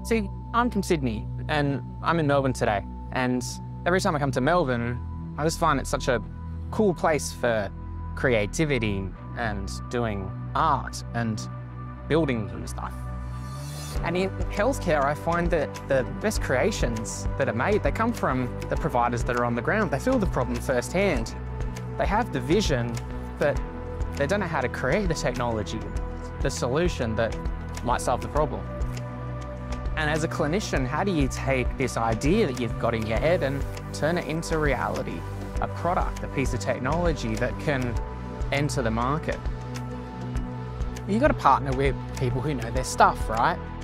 See, I'm from Sydney and I'm in Melbourne today. And every time I come to Melbourne, I just find it such a cool place for creativity and doing art and building and stuff. And in healthcare, I find that the best creations that are made, they come from the providers that are on the ground. They feel the problem firsthand. They have the vision, but they don't know how to create the technology, the solution that might solve the problem. And as a clinician, how do you take this idea that you've got in your head and turn it into reality? A product, a piece of technology that can enter the market. You've got to partner with people who know their stuff, right?